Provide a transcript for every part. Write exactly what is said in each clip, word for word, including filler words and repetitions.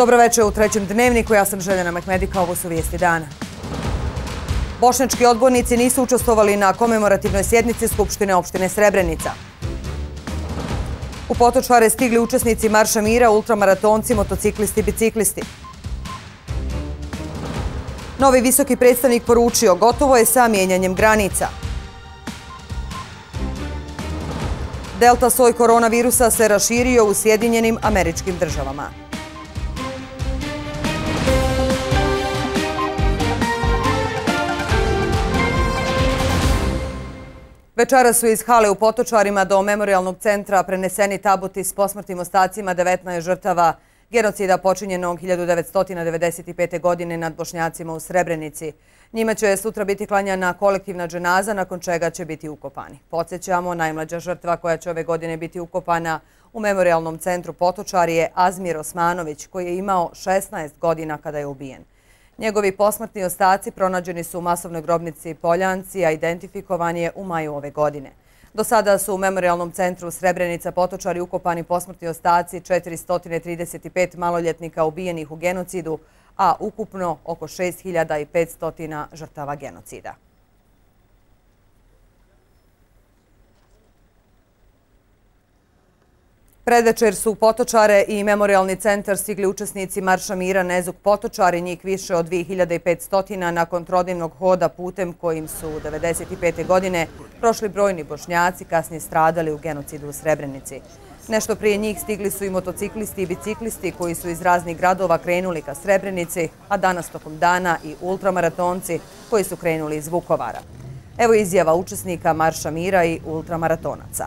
Dobro večer u trećem dnevniku, ja sam Željana Mehmedika, ovo su vijesti dana. Bošnjački odbornici nisu učestvovali na komemorativnoj sjednici Skupštine opštine Srebrenica. U Potočare stigli učesnici Marša mira, ultramaratonci, motociklisti i biciklisti. Novi visoki predstavnik poručio, gotovo je sa mijenjanjem granica. Delta soj koronavirusa se raširio u Sjedinjenim Američkim Državama. Večera su iz hale u Potočarima do memorijalnog centra preneseni tabuti s posmrtnim ostacima devetnaest žrtava genocida počinjenog hiljadu devetsto devedeset pete. godine nad Bošnjacima u Srebrenici. Njima će sutra biti klanjana kolektivna dženaza, nakon čega će biti ukopani. Podsjećamo, najmlađa žrtva koja će ove godine biti ukopana u memorijalnom centru Potočari je Azmir Osmanović, koji je imao šesnaest godina kada je ubijen. Njegovi posmrtni ostaci pronađeni su u masovnoj grobnici Poljanci, a identifikovan je u maju ove godine. Do sada su u memorijalnom centru Srebrenica Potočari ukopani posmrtni ostaci četiristo trideset pet maloljetnika ubijenih u genocidu, a ukupno oko šest hiljada petsto žrtava genocida. Predvečer su u Potočare i memorijalni centar stigli učesnici Marša mira Nezuk Potočari, njih više od dve hiljade petsto nakon trodnevnog hoda putem kojim su devedeset pete. godine prošli brojni Bošnjaci, kasnije stradali u genocidu u Srebrenici. Nešto prije njih stigli su i motociklisti i biciklisti koji su iz raznih gradova krenuli ka Srebrenici, a danas tokom dana i ultramaratonci koji su krenuli iz Vukovara. Evo izjava učesnika Marša mira i ultramaratonaca.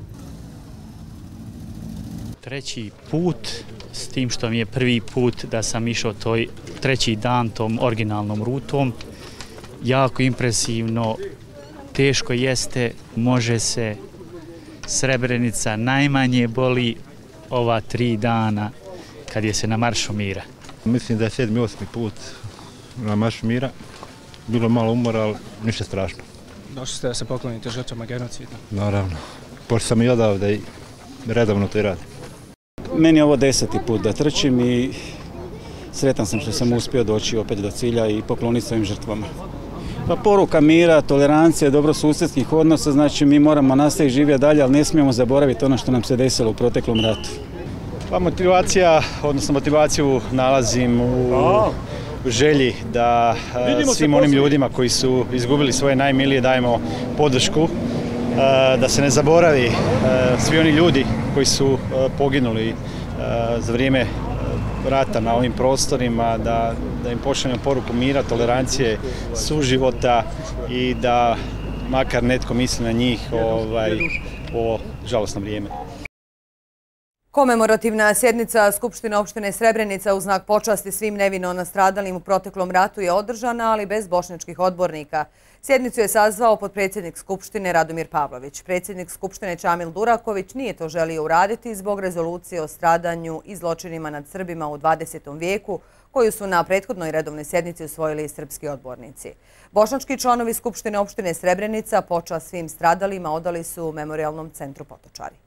Treći put, s tim što mi je prvi put da sam išao toj treći dan tom originalnom rutom. Jako impresivno, teško jeste, može se. Srebrenica najmanje boli ova tri dana kad je se na Maršu mira. Mislim da je sedmi, osmi put na Maršu mira. Bilo malo umora, ali ništa strašno. Došli ste da se poklonite žrtvama genocida? Naravno. Pošto sam i odavde i redovno to i radim. Meni je ovo deseti put da trčim i sretan sam što sam uspio doći opet do cilja i pokloniti svojim žrtvama. Pa poruka mira, tolerancije, dobrosusjedskih odnosa, znači mi moramo nastaviti živjeti dalje, ali ne smijemo zaboraviti ono što nam se desilo u proteklom ratu. Pa motivacija, odnosno motivaciju nalazim u želji da svim onim ljudima koji su izgubili svoje najmilije dajemo podršku, da se ne zaboravi svi oni ljudi koji su poginuli za vrijeme rata na ovim prostorima, da, da im pošaljemo poruku mira, tolerancije, suživota i da makar netko misli na njih ovaj, po žalosno vrijeme. Komemorativna sjednica Skupštine opštine Srebrenica u znak počasti svim nevino nastradalim u proteklom ratu je održana, ali bez bošnjačkih odbornika. Sjednicu je sazvao potpredsjednik Skupštine Radomir Pavlović. Predsjednik Skupštine Čamil Duraković nije to želio uraditi zbog rezolucije o stradanju i zločinima nad Srbima u dvadesetom vijeku, koju su na prethodnoj redovnoj sjednici usvojili srpski odbornici. Bošnjački članovi Skupštine opštine Srebrenica počast svim stradalima odali su u memorijalnom centru Potočari.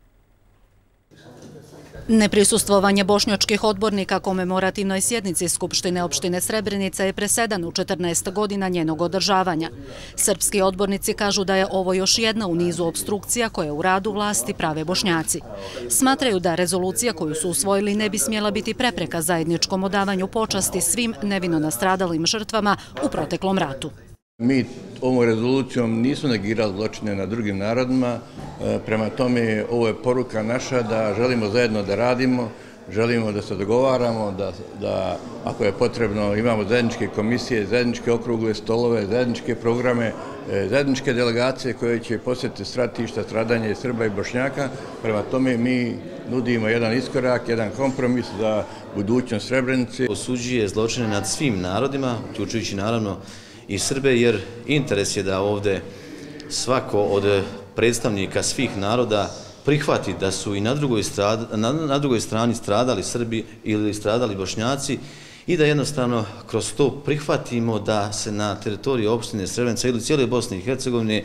Neprisustvovanje bošnjačkih odbornika komemorativnoj sjednici Skupštine opštine Srebrenica je presedan u četrnaest godina njenog održavanja. Srpski odbornici kažu da je ovo još jedna u nizu opstrukcija koje u radu vlasti prave Bošnjaci. Smatraju da rezolucija koju su usvojili ne bi smjela biti prepreka zajedničkom odavanju počasti svim nevino nastradalim žrtvama u proteklom ratu. Mi ovom rezolucijom nismo negirali zločine nad drugim narodima, prema tome ovo je poruka naša da želimo zajedno da radimo, želimo da se dogovaramo, da, da ako je potrebno imamo zajedničke komisije, zajedničke okrugle stolove, zajedničke programe, zajedničke delegacije koje će posjetiti stratišta, stradanje Srba i Bošnjaka. Prema tome mi nudimo jedan iskorak, jedan kompromis za budućnost Srebrenice. Osuđuje zločine nad svim narodima, uključujući naravno i Srbe, jer interes je da ovdje svako od predstavnika svih naroda prihvati da su i na drugoj, strad, na, na drugoj strani stradali Srbi ili stradali Bošnjaci i da jednostavno kroz to prihvatimo da se na teritoriji opštine Srebrenica ili cijele Bosne i Hercegovine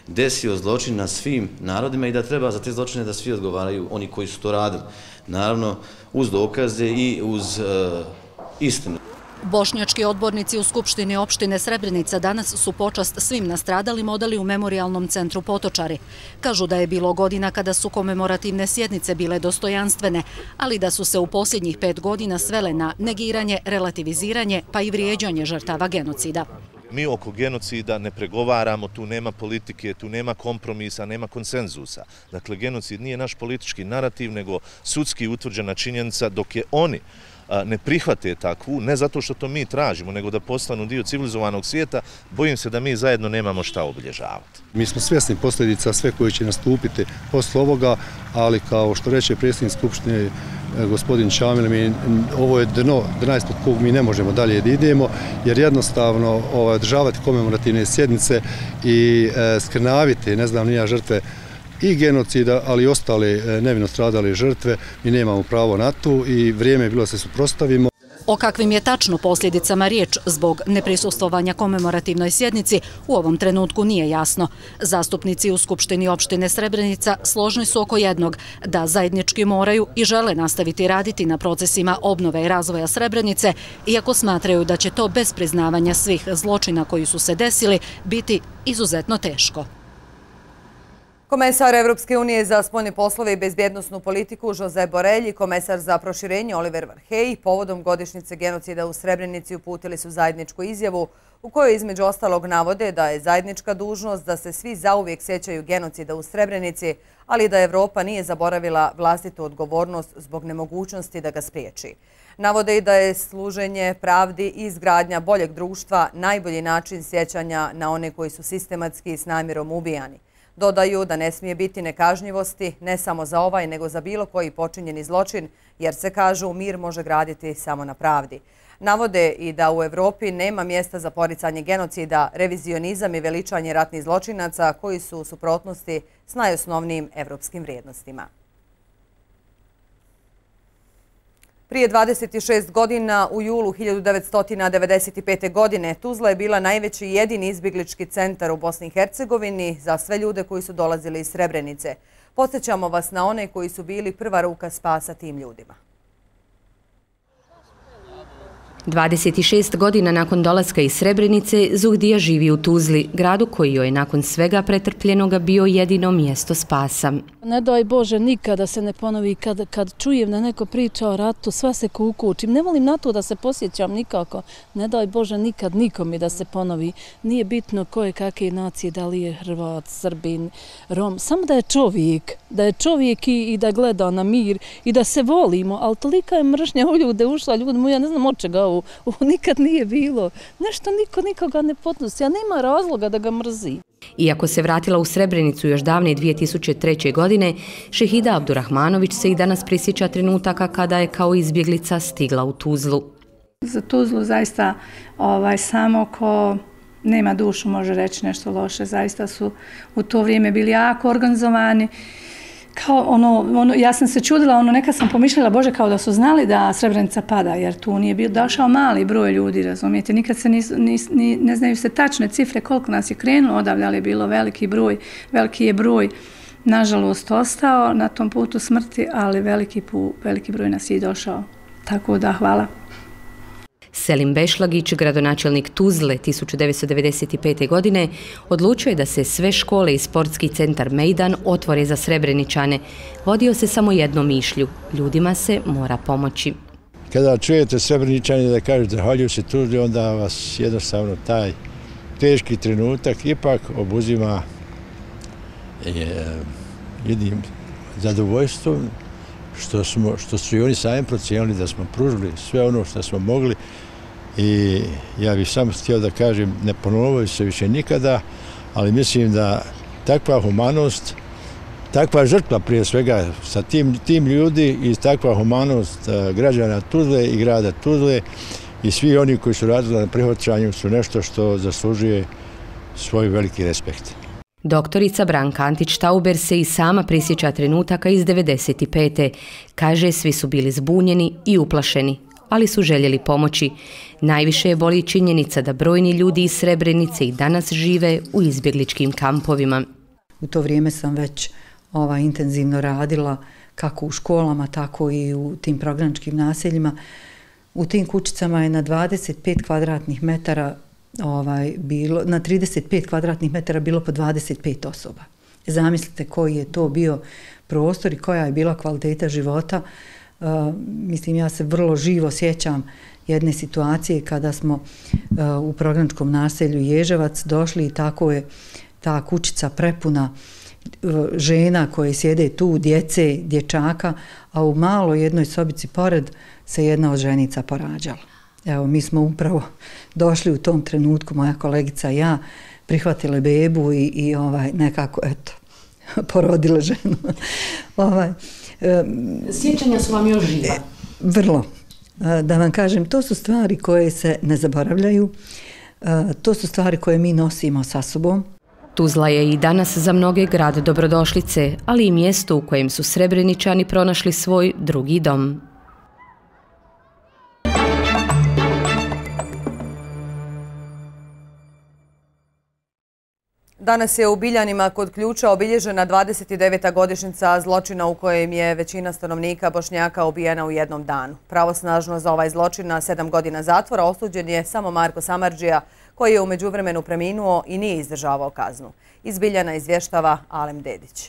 desio zločin na svim narodima i da treba za te zločine da svi odgovaraju, oni koji su to radili. Naravno, uz dokaze i uz uh, istinu. Bošnjački odbornici u Skupštini opštine Srebrenica danas su počast svim nastradalima odali u Memorijalnom centru Potočari. Kažu da je bilo godina kada su komemorativne sjednice bile dostojanstvene, ali da su se u posljednjih pet godina svele na negiranje, relativiziranje pa i vrijeđanje žrtava genocida. Mi oko genocida ne pregovaramo, tu nema politike, tu nema kompromisa, nema konsenzusa. Dakle, genocid nije naš politički narativ, nego sudski utvrđena činjenica, dok je oni ne prihvate takvu, ne zato što to mi tražimo, nego da postanu dio civilizovanog svijeta, bojim se da mi zajedno nemamo šta obilježavati. Mi smo svjesni posljedica sve koje će nastupiti posle ovoga, ali kao što reče predsjednik Skupštine gospodin Čamil, ovo je dno, dna ispod kog mi ne možemo dalje da idemo, jer jednostavno održavati komemorativne sjednice i skrnaviti, ne znam, nija žrtve i genocida, ali i ostale nevino stradale žrtve, mi nemamo pravo na to i vrijeme je bilo da se suprotstavimo. O kakvim je tačno posljedicama riječ zbog neprisustvovanja komemorativnoj sjednici u ovom trenutku nije jasno. Zastupnici u Skupštini opštine Srebrenica složni su oko jednog, da zajednički moraju i žele nastaviti raditi na procesima obnove i razvoja Srebrenice, iako smatraju da će to bez priznavanja svih zločina koji su se desili biti izuzetno teško. Komesar Evropske unije za spoljne poslove i bezbjednosnu politiku Josep Borrell i komesar za proširenje Oliver Varhelyi povodom godišnjice genocida u Srebrenici uputili su zajedničku izjavu u kojoj između ostalog navode da je zajednička dužnost da se svi zauvijek sjećaju genocida u Srebrenici, ali da Evropa nije zaboravila vlastitu odgovornost zbog nemogućnosti da ga spriječi. Navode i da je služenje pravdi i izgradnja boljeg društva najbolji način sjećanja na one koji su sistematski s namjerom ubijani. Dodaju da ne smije biti nekažnjivosti ne samo za ovaj, nego za bilo koji počinjeni zločin, jer se kažu mir može graditi samo na pravdi. Navode i da u Evropi nema mjesta za poricanje genocida, revizionizam i veličanje ratnih zločinaca koji su u suprotnosti s najosnovnijim evropskim vrijednostima. Prije dvadeset šest godina, u julu hiljadu devetsto devedeset pete. godine, Tuzla je bila najveći i jedini izbjeglički centar u Bosni i Hercegovini za sve ljude koji su dolazili iz Srebrenice. Podsjećamo vas na one koji su bili prva ruka spasa tim ljudima. dvadeset šest godina nakon dolaska iz Srebrenice, Zuhdija živi u Tuzli, gradu koji joj je nakon svega pretrpljenoga bio jedino mjesto spasa. Ne daj Bože nikada se ne ponovi, kad, kad čujem da neko priča o ratu, sva se kukučim. Ne volim na to da se posjećam nikako. Ne daj Bože nikad nikom da se ponovi. Nije bitno koje kakve nacije, da li je Hrvat, Srbin, Rom, samo da je čovjek, da je čovjek i, i da gleda na mir i da se volimo, ali tolika je mržnja u ljude ušla, ljudi moji, ja ne znam od čega ovo, ovo nikad nije bilo. Nešto niko nikoga ne podnosi, a nema razloga da ga mrzi. Iako se vratila u Srebrenicu još davne dvije tisuće treće. godine, Šehida Abdurahmanović se i danas prisjeća trenutaka kada je kao izbjeglica stigla u Tuzlu. Za Tuzlu zaista ovaj, samo ko nema dušu može reći nešto loše. Zaista su u to vrijeme bili jako organizovani. Kao ono, ono, ja sam se čudila, ono, neka sam pomišljala, Bože, kao da su znali da Srebrenica pada, jer tu nije bio došao mali broj ljudi, razumijete, nikad se nis, nis, ni, ne znaju se tačne cifre koliko nas je krenulo odavlje, ali je bilo veliki broj, veliki je broj, nažalost, ostao na tom putu smrti, ali veliki, pu, veliki broj nas je došao, tako da hvala. Selim Bešlagić, gradonačelnik Tuzle tisuću devetsto devedeset pete. godine, odlučio je da se sve škole i sportski centar Mejdan otvore za Srebreničane. Vodio se samo jednom mišlju, ljudima se mora pomoći. Kada čujete Srebreničani da kažete zahvaljuju se Tuzli, onda vas jednostavno taj teški trenutak ipak obuzima jednim zadovoljstvom što, smo, što su i oni sami procijenili da smo pružili sve ono što smo mogli i ja bih samo htio da kažem ne ponovaju se više nikada, ali mislim da takva humanost, takva žrtva prije svega sa tim, tim ljudi i takva humanost građana Tuzle i grada Tuzle i svi oni koji su radili na prihvaćanju su nešto što zaslužuje svoj veliki respekt. Doktorica Branka Antić-Tauber se i sama prisjeća trenutaka iz devedeset pete. Kaže, svi su bili zbunjeni i uplašeni, ali su željeli pomoći. Najviše je boli činjenica da brojni ljudi iz Srebrenice i danas žive u izbjegličkim kampovima. U to vrijeme sam već ovaj, intenzivno radila kako u školama, tako i u tim prognaničkim naseljima. U tim kućicama je na dvadeset pet kvadratnih metara ovaj, bilo, na trideset pet kvadratnih metara bilo po dvadeset pet osoba. Zamislite koji je to bio prostor i koja je bila kvaliteta života. Uh, mislim, ja se vrlo živo sjećam jedne situacije kada smo uh, u prognaničkom naselju Ježevac došli i tako je ta kućica prepuna uh, žena koje sjede tu, djece, dječaka, a u malo jednoj sobici pored se jedna od ženica porađala. Evo, mi smo upravo došli u tom trenutku, moja kolegica i ja, prihvatile bebu i, i ovaj, nekako, eto, porodile ženu. ovaj, Sjećanja su vam još živa? Vrlo. Da vam kažem, to su stvari koje se ne zaboravljaju, to su stvari koje mi nosimo sa sobom. Tuzla je i danas za mnoge grad dobrodošlice, ali i mjesto u kojem su Srebreničani pronašli svoj drugi dom. Danas je u Biljanima kod Ključa obilježena dvadeset deveta godišnjica zločina u kojem je većina stanovnika Bošnjaka ubijena u jednom danu. Pravosnažno za ovaj zločin na sedam godina zatvora osuđen je samo Marko Samardžija, koji je u međuvremenu preminuo i nije izdržavao kaznu. Iz Biljana izvještava Alem Dedić.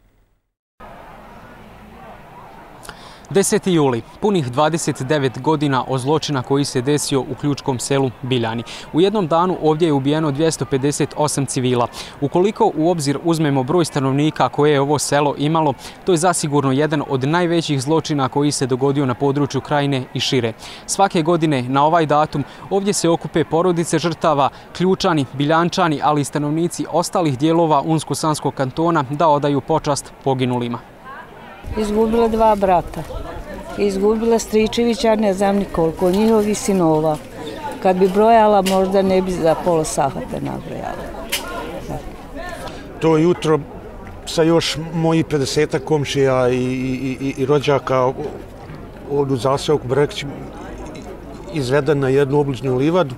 deseti juli, punih dvadeset devet godina od zločina koji se desio u ključkom selu Biljani. U jednom danu ovdje je ubijeno dvjesto pedeset osam civila. Ukoliko u obzir uzmemo broj stanovnika koje je ovo selo imalo, to je zasigurno jedan od najvećih zločina koji se dogodio na području Krajine i šire. Svake godine na ovaj datum ovdje se okupe porodice žrtava, Ključani, Biljančani, ali i stanovnici ostalih dijelova Unsko-Sanskog kantona da odaju počast poginulima. Izgubila dva brata. Izgubila stričevića, ne znam ni koliko, njihovi sinova. Kad bi brojala, možda ne bi za pola sahata nabrojala. To jutro sa još mojih pedesetak komšija i, i, i, i rođaka ovdje u zaseoku Brekić izveden na jednu obližnju livadu.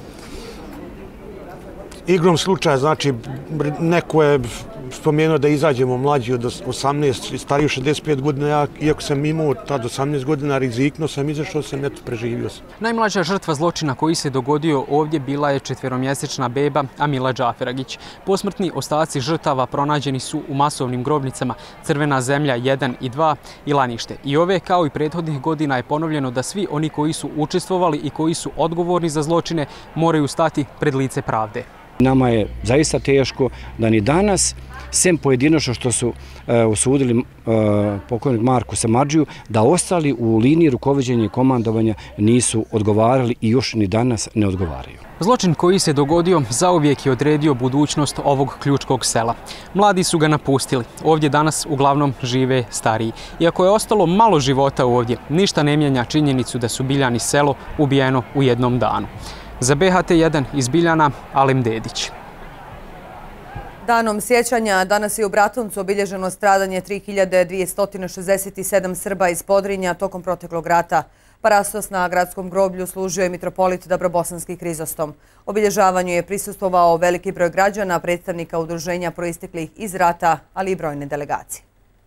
Igrom slučaja, znači, neko je spomenuo da izađemo mlađi od osamnaest, stariji od šezdeset pet godina, ja, iako sam imao tad osamnaest godina, rizikno sam, izašao sam, eto, preživio sam. Najmlađa žrtva zločina koji se dogodio ovdje bila je četveromjesečna beba Amila Džaferagić. Posmrtni ostaci žrtava pronađeni su u masovnim grobnicama Crvena zemlja jedan i dva i Lanište. I ove, kao i prethodnih godina, je ponovljeno da svi oni koji su učestvovali i koji su odgovorni za zločine moraju stati pred lice pravde. Nama je zaista teško da ni danas, sem pojedinačno što su e, osudili e, pokojnog Marku Samardžiju, da ostali u liniji rukovođenja i komandovanja nisu odgovarali i još ni danas ne odgovaraju. Zločin koji se dogodio zauvijek je odredio budućnost ovog ključkog sela. Mladi su ga napustili. Ovdje danas uglavnom žive stariji. Iako je ostalo malo života ovdje, ništa ne mijenja činjenicu da su Biljani selo ubijeno u jednom danu. Za B H T jedan iz Biljana, Alem Dedić. Danom sjećanja danas je u Bratuncu obilježeno stradanje tri hiljade dvjesto šezdeset sedam Srba iz Podrinja tokom proteklog rata. Parastos na gradskom groblju služio je mitropolit Dabrobosanski Krizostom. Obilježavanju je prisustvovao veliki broj građana, predstavnika udruženja proisteklih iz rata, ali i brojne delegacije.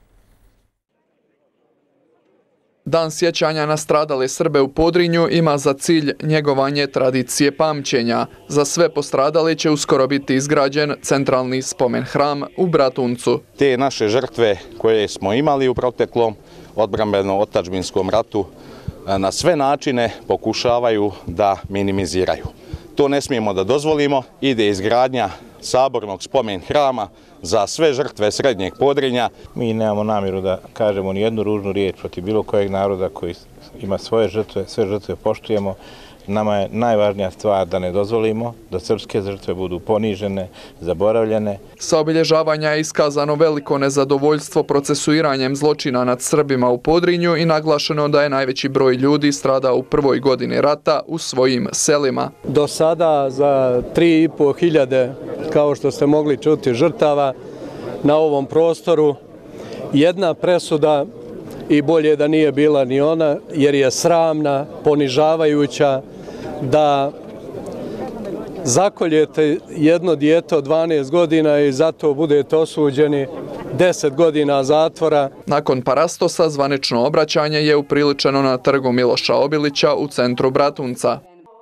Dan sjećanja na stradale Srbe u Podrinju ima za cilj njegovanje tradicije pamćenja. Za sve postradale će uskoro biti izgrađen centralni spomen hram u Bratuncu. Te naše žrtve koje smo imali u proteklom odbrambeno-otadžbinskom ratu na sve načine pokušavaju da minimiziraju. To ne smijemo da dozvolimo. Ide izgradnja sabornog spomen hrama za sve žrtve Srednjeg Podrinja. Mi nemamo namjeru da kažemo ni jednu ružnu riječ protiv bilo kojeg naroda koji ima svoje žrtve, sve žrtve poštujemo. Nama je najvažnija stvar da ne dozvolimo da srpske žrtve budu ponižene, zaboravljene. Sa obilježavanja je iskazano veliko nezadovoljstvo procesuiranjem zločina nad Srbima u Podrinju i naglašeno da je najveći broj ljudi stradao u prvoj godini rata u svojim selima. Do sada za tri i po hiljade, kao što ste mogli čuti, žrtava na ovom prostoru, jedna presuda i bolje da nije bila ni ona, jer je sramna, ponižavajuća, da zakoljete jedno dijete od dvanaest godina i zato budete osuđeni deset godina zatvora. Nakon parastosa zvanično obraćanje je upriličeno na trgu Miloša Obilića u centru Bratunca.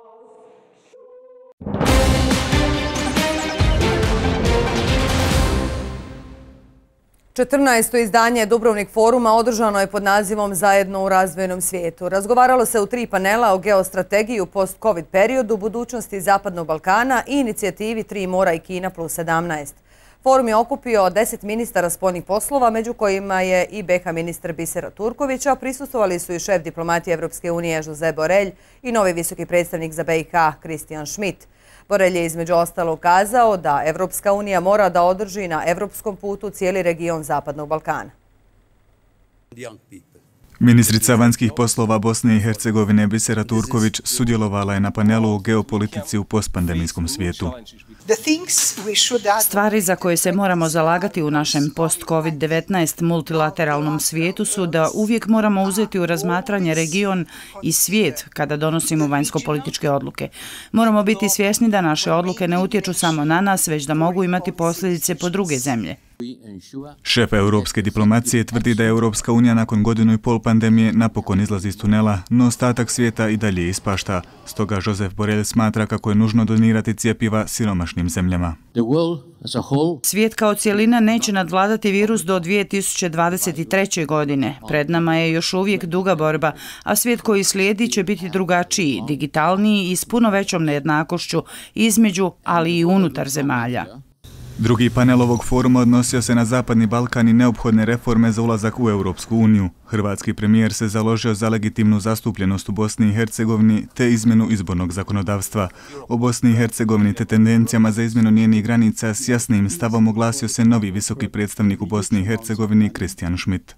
četrnaesto izdanje Dubrovnik foruma održano je pod nazivom Zajedno u razvojenom svijetu. Razgovaralo se u tri panela o geostrategiji u post-covid periodu, budućnosti Zapadnog Balkana i inicijativi Tri mora i Kina plus sedamnaest. Forum je okupio deset ministara spoljnih poslova, među kojima je i be ha ministar Bisera Turković, a prisustvovali su i šef diplomatije Evropske unije Jose Borrell i novi visoki predstavnik za be i ha Christian Schmidt. Borrell je između ostalo ukazao da Evropska unija mora da održi na evropskom putu cijeli region Zapadnog Balkana. Ministrica vanjskih poslova Bosne i Hercegovine Bisera Turković sudjelovala je na panelu o geopolitici u postpandemijskom svijetu. Stvari za koje se moramo zalagati u našem post-covid devetnaest multilateralnom svijetu su da uvijek moramo uzeti u razmatranje region i svijet kada donosimo vanjsko-političke odluke. Moramo biti svjesni da naše odluke ne utječu samo na nas, već da mogu imati posljedice po druge zemlje. Šef europske diplomacije tvrdi da je Europska unija nakon godinu i pol pandemije napokon izlazi iz tunela, no ostatak svijeta i dalje ispašta. Stoga Josep Borrell smatra kako je nužno donirati cjepiva siromašnim zemljama. Svijet kao cijelina neće nadvladati virus do dvije tisuće dvadeset treće. godine. Pred nama je još uvijek duga borba, a svijet koji slijedi će biti drugačiji, digitalniji i s puno većom nejednakošću između, ali i unutar zemalja. Drugi panel ovog foruma odnosio se na Zapadni Balkan i neophodne reforme za ulazak u Europsku uniju. Hrvatski premijer se založio za legitimnu zastupljenost u Bosni i Hercegovini te izmjenu izbornog zakonodavstva. O Bosni i Hercegovini te tendencijama za izmjenu njenih granica s jasnim stavom oglasio se novi visoki predstavnik u Bosni i Hercegovini Christian Schmidt.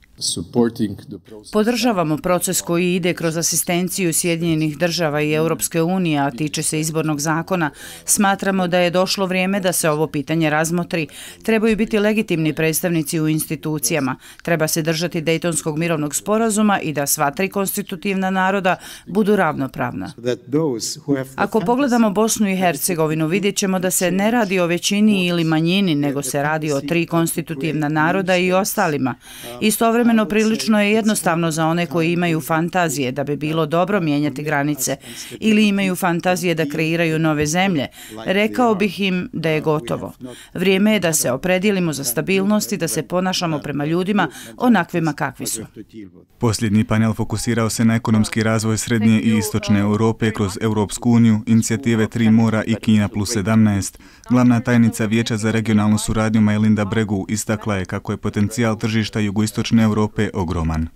Podržavamo proces koji ide kroz asistenciju Sjedinjenih država i Europske unije, a tiče se izbornog zakona. Smatramo da je došlo vrijeme da se ovo pitanje razmotri. Trebaju biti legitimni predstavnici u institucijama. Treba se držati Dejtonskog mirovnog sporazuma i da sva tri konstitutivna naroda budu ravnopravna. Ako pogledamo Bosnu i Hercegovinu, vidjet ćemo da se ne radi o većini ili manjini, nego se radi o tri konstitutivna naroda i ostalima. Istovremeno prilično je jednostavno za one koji imaju fantazije da bi bilo dobro mijenjati granice ili imaju fantazije da kreiraju nove zemlje. Rekao bih im da je gotovo. Vrijeme je da se opredijelimo za stabilnost i da se ponašamo prema ljudima onakvima kakvi su. Posljednji panel fokusirao se na ekonomski razvoj srednje i istočne Europe kroz Europsku uniju, inicijative Tri mora i Kina plus sedamnaest. Glavna tajnica Vijeća za regionalnu suradnju Majlinda Bregu istakla je kako je potencijal tržišta jugoistočne Europe ogroman.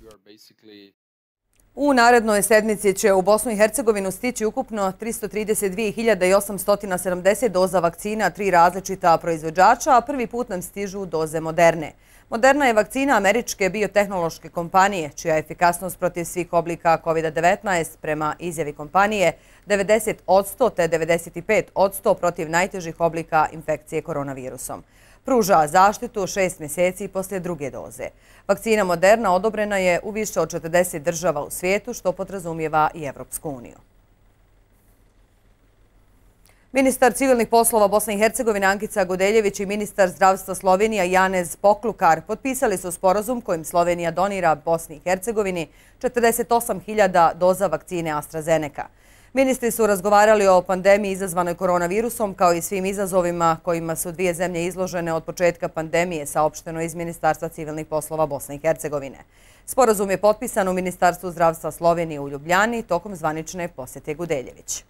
U narednoj sedmici će u Bosnu i Hercegovinu stići ukupno tristo trideset dvije hiljade osamsto sedamdeset doza vakcina, tri različita proizvođača, a prvi put nam stižu doze Moderne. Moderna je vakcina američke biotehnološke kompanije, čija efikasnost protiv svih oblika kovid devetnaest prema izjavi kompanije devedeset posto te devedeset pet posto protiv najtežih oblika infekcije koronavirusom. Pruža zaštitu šest mjeseci poslije druge doze. Vakcina Moderna odobrena je u više od četrdeset država u svijetu, što podrazumijeva i Evropsku uniju. Ministar civilnih poslova Bosne i Hercegovine Ankica Godeljević i ministar zdravstva Slovenija Janez Poklukar potpisali su sporazum kojim Slovenija donira Bosni i Hercegovini četrdeset osam hiljada doza vakcine AstraZeneca. Ministri su razgovarali o pandemiji izazvanoj koronavirusom kao i svim izazovima kojima su dvije zemlje izložene od početka pandemije, saopšteno iz Ministarstva civilnih poslova Bosne i Hercegovine. Sporazum je potpisan u Ministarstvu zdravstva Slovenije u Ljubljani tokom zvanične posjete Godeljević.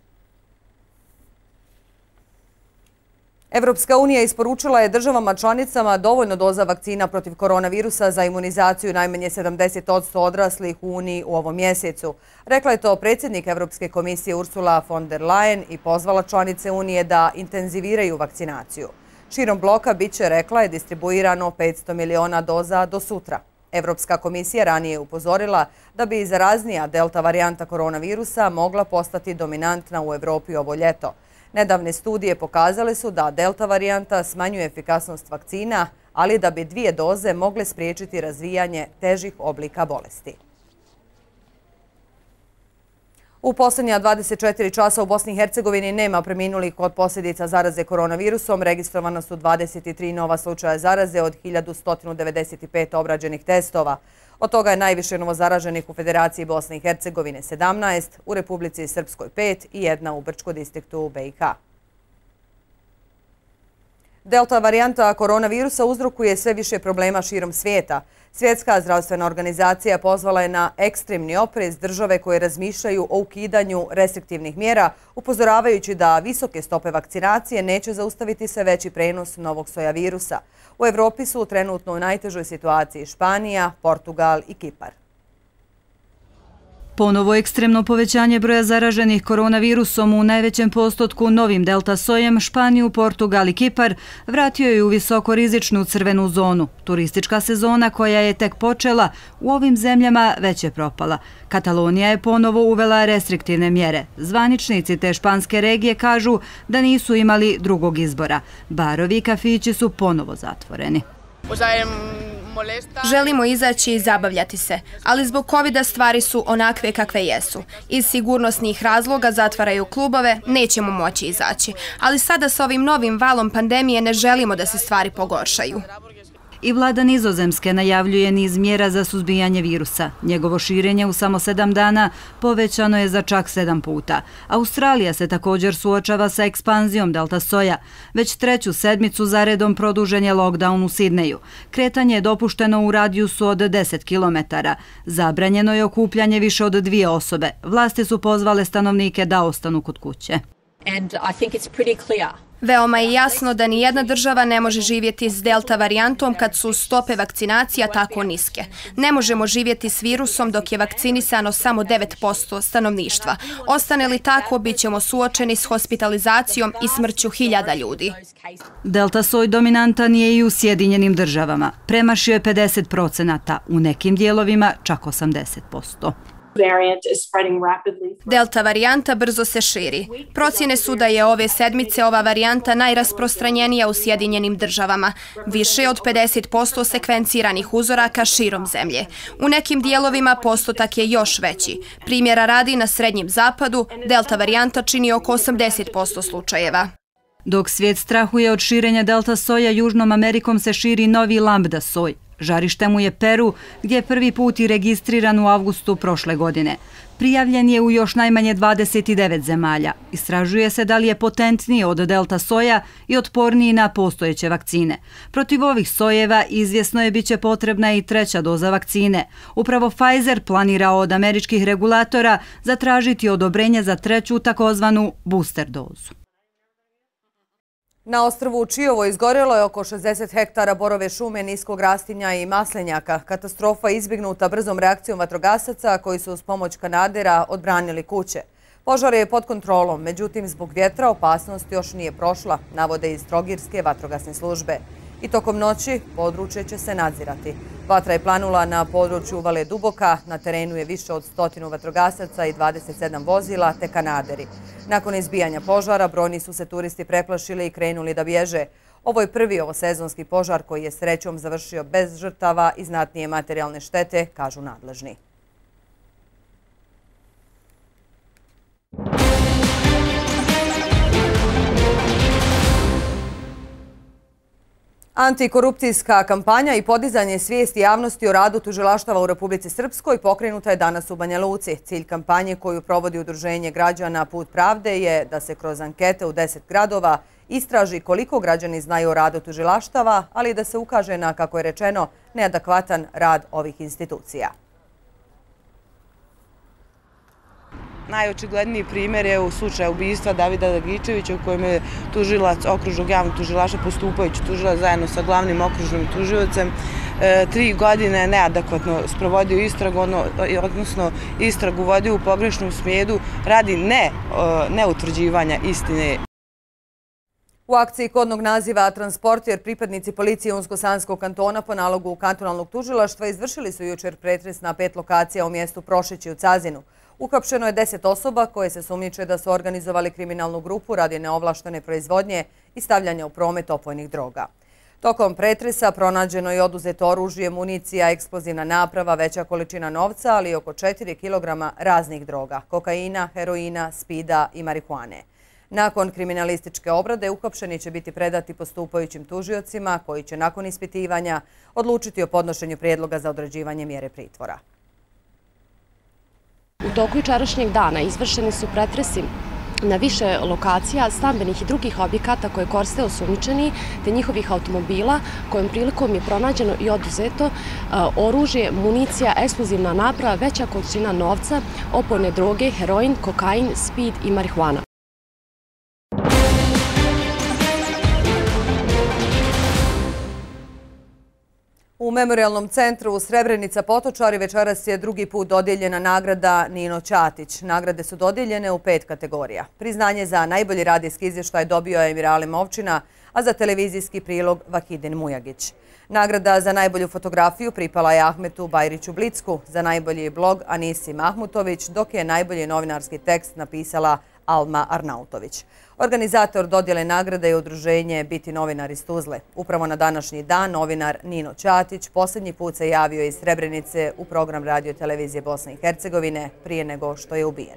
Evropska unija isporučila je državama članicama dovoljno doza vakcina protiv koronavirusa za imunizaciju najmanje sedamdeset posto odraslih u Uniji u ovom mjesecu. Rekla je to predsjednik Evropske komisije Ursula von der Leyen i pozvala članice Unije da intenziviraju vakcinaciju. Širom bloka biće, rekla je, distribuirano petsto miliona doza do sutra. Evropska komisija ranije upozorila da bi zaraznija delta varijanta koronavirusa mogla postati dominantna u Evropi ovo ljeto. Nedavne studije pokazale su da delta varijanta smanjuje efikasnost vakcina, ali da bi dvije doze mogle spriječiti razvijanje težih oblika bolesti. U posljednja dvadeset četiri časa u Bosni i Hercegovini nema preminulih od posljedica zaraze koronavirusom. Registrovano su dvadeset tri nova slučaja zaraze od hiljadu sto devedeset pet obrađenih testova. Od toga je najviše novozaraženih u Federaciji Bosne i Hercegovine sedamnaest, u Republici Srpskoj pet i jedna u Brčko distriktu B i K. Delta varijanta koronavirusa uzrokuje sve više problema širom svijeta. Svjetska zdravstvena organizacija pozvala je na ekstremni oprez države koje razmišljaju o ukidanju restriktivnih mjera, upozoravajući da visoke stope vakcinacije neće zaustaviti sve veći prenos novog soja virusa. U Evropi su trenutno u najtežoj situaciji Španija, Portugal i Kipar. Ponovo ekstremno povećanje broja zaraženih koronavirusom u najvećem postotku novim delta sojem Španiju, Portugal i Kipar vratio je u visoko rizičnu crvenu zonu. Turistička sezona koja je tek počela u ovim zemljama već je propala. Katalonija je ponovo uvela restriktivne mjere. Zvaničnici te španske regije kažu da nisu imali drugog izbora. Barovi i kafići su ponovo zatvoreni. Želimo izaći i zabavljati se, ali zbog kovida stvari su onakve kakve jesu. Iz sigurnosnih razloga zatvaraju klubove, nećemo moći izaći. Ali sada s ovim novim valom pandemije ne želimo da se stvari pogoršaju. I vlada Nizozemske najavljuje niz mjera za suzbijanje virusa. Njegovo širenje u samo sedam dana povećano je za čak sedam puta. Australija se također suočava sa ekspanzijom delta soja. Već treću sedmicu zaredom produžen je lockdown u Sidneju. Kretanje je dopušteno u radijusu od deset kilometara. Zabranjeno je okupljanje više od dvije osobe. Vlasti su pozvale stanovnike da ostanu kod kuće. Veoma je jasno da ni jedna država ne može živjeti s delta varijantom kad su stope vakcinacija tako niske. Ne možemo živjeti s virusom dok je vakcinisano samo devet posto stanovništva. Ostane li tako, bit ćemo suočeni s hospitalizacijom i smrću hiljada ljudi. Delta soj dominantan je i u Sjedinjenim državama. Premašio je pedeset procenata, u nekim dijelovima čak osamdeset posto. Delta varijanta brzo se širi. Procjene su da je ove sedmice ova varijanta najrasprostranjenija u Sjedinjenim državama. Više od pedeset posto sekvenciranih uzoraka širom zemlje. U nekim dijelovima postotak je još veći. Primjera radi na Srednjem zapadu, delta varijanta čini oko osamdeset posto slučajeva. Dok svijet strahuje od širenja delta soja, Južnom Amerikom se širi novi lambda soj. Žarište mu je Peru, gdje je prvi put i registriran u avgustu prošle godine. Prijavljen je u još najmanje dvadeset devet zemalja. Istražuje se da li je potentniji od delta soja i otporniji na postojeće vakcine. Protiv ovih sojeva izvjesno je bit će potrebna i treća doza vakcine. Upravo Pfizer planira od američkih regulatora zatražiti odobrenje za treću takozvanu booster dozu. Na ostrvu Čiovo izgorjelo je oko šezdeset hektara borove šume, niskog rastinja i maslenjaka. Katastrofa je izbjegnuta brzom reakcijom vatrogasaca koji su uz pomoć kanadera odbranili kuće. Požar je pod kontrolom, međutim zbog vjetra opasnost još nije prošla, navode iz Trogirske vatrogasne službe. I tokom noći područje će se nadzirati. Vatra je planula na području uvale Duboka, na terenu je više od stotinu vatrogasaca i dvadeset sedam vozila te kanaderi. Nakon izbijanja požara brojni su se turisti preplašili i krenuli da bježe. Ovo je prvi ovosezonski požar koji je srećom završio bez žrtava i znatnije materijalne štete, kažu nadležni. Antikorupcijska kampanja i podizanje svijesti javnosti o radu tužilaštava u Republici Srpskoj pokrenuta je danas u Banja Luci. Cilj kampanje koju provodi Udruženje građana Put pravde je da se kroz ankete u deset gradova istraži koliko građani znaju o radu tužilaštava, ali i da se ukaže na, kako je rečeno, neadekvatan rad ovih institucija. Najočigledniji primjer je u slučaju ubistva Davida Dagičevića u kojem je tužilac okružnog javnog tužilaštva postupajući tužilac zajedno sa glavnim okružnim tužilacem tri godine neadekvatno sprovodio istragu, odnosno istragu vodio u pogrešnom smjeru radi neutvrđivanja istine. U akciji kodnog naziva Transporter pripadnici policije Unsko-Sanskog kantona po nalogu kantonalnog tužilaštva izvršili su jučer pretres na pet lokacija u mjestu Prošići u Cazinu. Uhapšeno je deset osoba koje se sumnjiče da su organizovali kriminalnu grupu radi neovlaštene proizvodnje i stavljanja u promet opojnih droga. Tokom pretresa pronađeno je oduzeto oružje, municija, eksplozivna naprava, veća količina novca, ali i oko četiri kilograma raznih droga, kokaina, heroina, spida i marihuane. Nakon kriminalističke obrade uhapšeni će biti predati postupajućim tužiocima koji će nakon ispitivanja odlučiti o podnošenju prijedloga za određivanje mjere pritvora. U toku jučerašnjeg dana izvršeni su pretresi na više lokacija stambenih i drugih objekata koje koriste osumnjičeni te njihovih automobila, kojom prilikom je pronađeno i oduzeto oružje, municija, eksplozivna naprava, veća količina novca, opojne droge, heroin, kokain, speed i marihuana. U Memorijalnom centru Srebrenica Potočari večeras je drugi put dodijeljena nagrada Nino Ćatić. Nagrade su dodijeljene u pet kategorija. Priznanje za najbolji radijski izvještaj dobio je Mirale Movčina, a za televizijski prilog Vakidin Mujagić. Nagrada za najbolju fotografiju pripala je Ahmetu Bajriću Blicku, za najbolji blog Anisi Mahmutović, dok je najbolji novinarski tekst napisala Alma Arnautović. Organizator dodjele nagrade je udruženje Biti novinar iz Tuzle. Upravo na današnji dan novinar Nino Ćatić posljednji put se javio iz Srebrenice u program radio televizije Bosne i Hercegovine prije nego što je ubijen.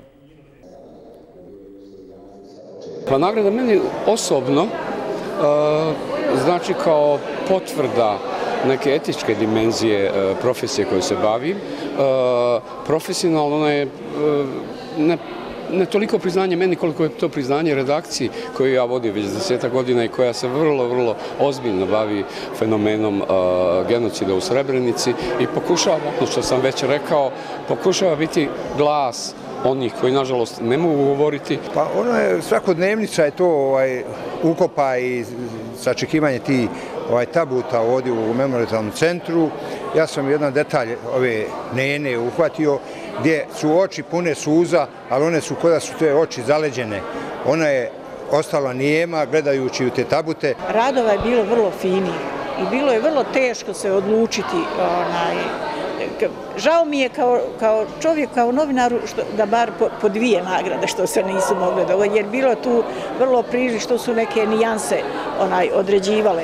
Pa nagrada meni osobno znači kao potvrda neke etičke dimenzije profesije koje se bavim. Profesionalno ona je ne ne toliko priznanje meni koliko je to priznanje redakciji koju ja vodim već desetak godina i koja se vrlo, vrlo ozbiljno bavi fenomenom genocida u Srebrenici i pokušava, ono što sam već rekao, pokušava biti glas onih koji, nažalost, ne mogu govoriti. Pa ono je, svakodnevnica je to ovaj, ukopa i sačekivanje tih ovaj, tabuta ovdje u Memorijalnom centru. Ja sam jedan detalj ove nene uhvatio gdje su oči pune suza, ali one su kada su te oči zaleđene. Ona je ostala nijema gledajući u te tabute. Radova je bilo vrlo fini i bilo je vrlo teško se odlučiti. Onaj, žao mi je kao, kao čovjek, kao novinaru, što, da bar po, po dvije nagrade što se nisu mogle dogoditi, jer bilo tu vrlo priži što su neke nijanse onaj, određivale.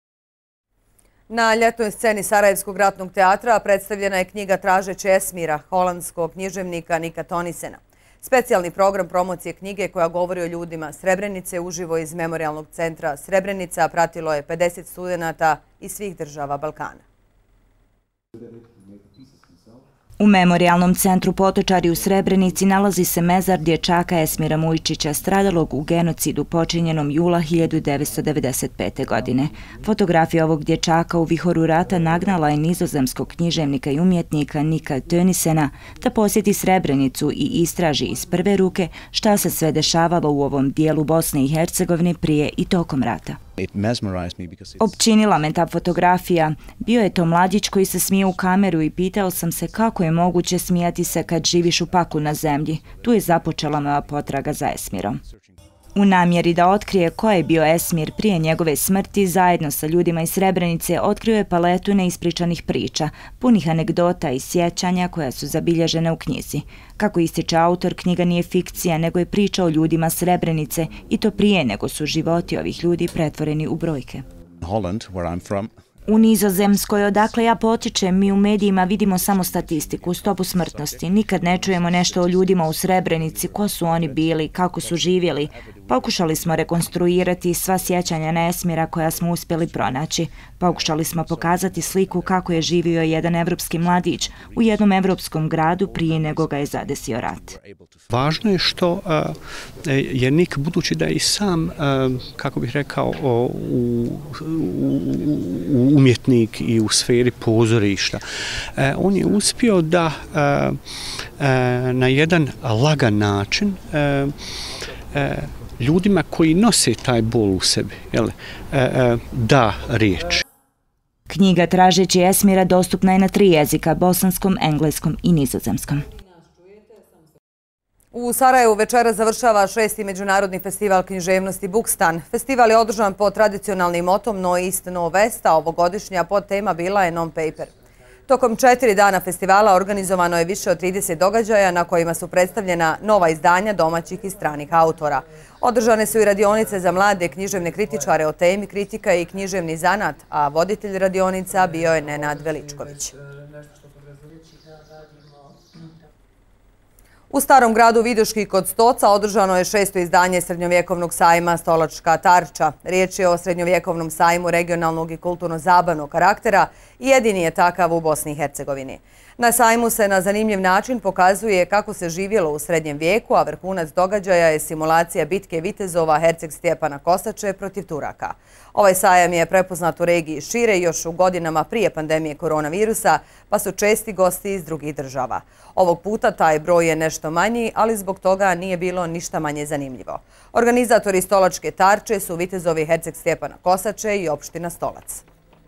Na ljetnoj sceni Sarajevskog ratnog teatra predstavljena je knjiga Tražeći Esmira, holandskog književnika Nika Tonisena. Specijalni program promocije knjige koja govori o ljudima Srebrenice uživo iz Memorijalnog centra Srebrenica pratilo je pedeset studenata iz svih država Balkana. U Memorijalnom centru Potočari u Srebrenici nalazi se mezar dječaka Esmira Mujčića, stradalog u genocidu počinjenom jula hiljadu devetsto devedeset pete. godine. Fotografija ovog dječaka u vihoru rata nagnala je nizozemskog književnika i umjetnika Nika Tonisena da posjeti Srebrenicu i istraži iz prve ruke šta se sve dešavalo u ovom dijelu Bosne i Hercegovine prije i tokom rata. Općinila me ta fotografija. Bio je to mladić koji se smije u kameru i pitao sam se kako je moguće smijati se kad živiš u paklu na zemlji. Tu je započela moja potraga za Esmirom. U namjeri da otkrije ko je bio Esmir prije njegove smrti, zajedno sa ljudima iz Srebrenice otkrio je paletu neispričanih priča, punih anegdota i sjećanja koja su zabilježene u knjizi. Kako ističe autor, knjiga nije fikcija, nego je priča o ljudima Srebrenice i to prije nego su životi ovih ljudi pretvoreni u brojke. Holland, where I'm from. U Nizozemskoj, odakle ja potičem, mi u medijima vidimo samo statistiku, stopu smrtnosti. Nikad ne čujemo nešto o ljudima u Srebrenici, ko su oni bili, kako su živjeli. Pokušali smo rekonstruirati sva sjećanja na Esmira koja smo uspjeli pronaći. Pokušali smo pokazati sliku kako je živio jedan evropski mladić u jednom evropskom gradu prije nego ga je zadesio rat. Važno je što uh, je Nik, budući da je i sam, uh, kako bih rekao, u, u, u umjetnik i u sferi pozorišta, uh, on je uspio da uh, uh, na jedan lagan način uh, uh, ljudima koji nose taj bol u sebi, jel, uh, uh, da riječ. Knjiga Tražeći Esmira dostupna je na tri jezika, bosanskom, engleskom i nizozemskom. U Sarajevu večera završava šesti međunarodni festival književnosti Bukstan. Festival je održan pod tradicionalnim motom No East, No West, a ovogodišnja podtema bila je Non-Paper. Tokom četiri dana festivala organizovano je više od trideset događaja na kojima su predstavljena nova izdanja domaćih i stranih autora. Održane su i radionice za mlade književne kritičare o temi kritika i književni zanat, a voditelj radionica bio je Nenad Veličković. U Starom gradu Viduški kod Stoca održano je šesto izdanje srednjovjekovnog sajma Stolačka tarča. Riječ je o srednjovjekovnom sajmu regionalnog i kulturno-zabavnog karaktera i jedini je takav u Bosni i Hercegovini. Na sajmu se na zanimljiv način pokazuje kako se živjelo u srednjem vijeku, a vrhunac događaja je simulacija bitke vitezova Herceg Stjepana Kosače protiv Turaka. Ovaj sajam je prepoznat u regiji šire još u godinama prije pandemije koronavirusa, pa su česti gosti iz drugih država. Ovog puta taj broj je nešto manji, ali zbog toga nije bilo ništa manje zanimljivo. Organizatori Stolačke tarče su vitezovi Herceg Stjepana Kosače i opština Stolac.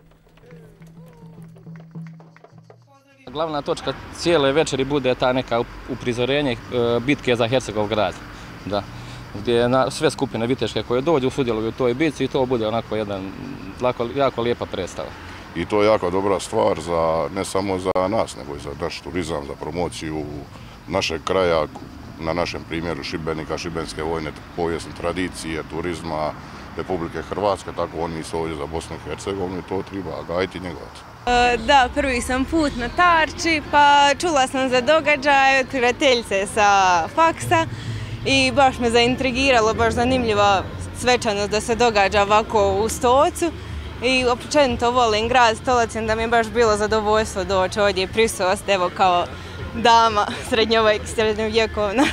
Glavna točka cijele večeri bude ta neka uprizorenje bitke za Hercegov grad. Da. Gdje na sve skupine viteške koje dođu sudjeluju u toj bitci i to bude onako jedan jako lijepa predstava. I to je jako dobra stvar za, ne samo za nas, nego i za naš turizam, za promociju našeg kraja, na našem primjeru Šibenika, šibenske vojne povijesne tradicije, turizma Republike Hrvatske, tako oni su ovdje za Bosnu i Hercegovinu i to treba gajiti i njegovati. Da, prvi sam put na Tarči, pa čula sam za događaj od prijateljice sa faksa i baš me zaintrigiralo, baš zanimljiva svečanost da se događa ovako u Stocu. I općenito volim grad Stolac, da mi je baš bilo zadovoljstvo doći ovdje i prisustvovati, evo kao dama srednjovjekovna.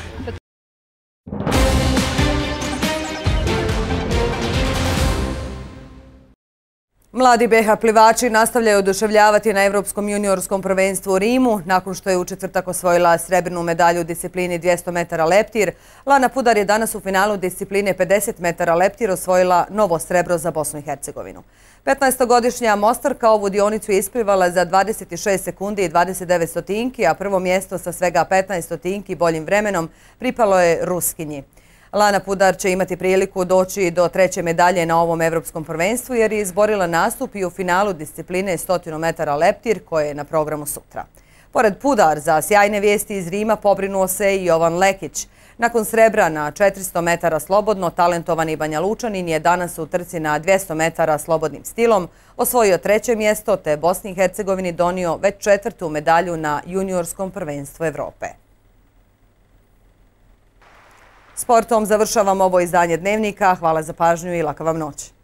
Mladi be ha plivači nastavljaju oduševljavati na Evropskom juniorskom prvenstvu u Rimu. Nakon što je u četvrtak osvojila srebrnu medalju u disciplini dvjesto metara leptir, Lana Pudar je danas u finalu discipline pedeset metara leptir osvojila novo srebro za Bosnu i Hercegovinu. petnaestogodišnja Mostarka ovu dionicu je isplivala za dvadeset šest sekundi i dvadeset devet stotinki, a prvo mjesto sa svega petnaest stotinki boljim vremenom pripalo je Ruskinji. Lana Pudar će imati priliku doći do treće medalje na ovom evropskom prvenstvu jer je izborila nastup i u finalu discipline sto metara leptir koje je na programu sutra. Pored Pudar, za sjajne vijesti iz Rima pobrinuo se i Jovan Lekić. Nakon srebra na četiristo metara slobodno, talentovani Banja Lučanin je danas u trci na dvjesto metara slobodnim stilom osvojio treće mjesto te Bosni i Hercegovini donio već četvrtu medalju na juniorskom prvenstvu Evrope. Sportom završavam ovo izdanje Dnevnika. Hvala za pažnju i laka vam noć.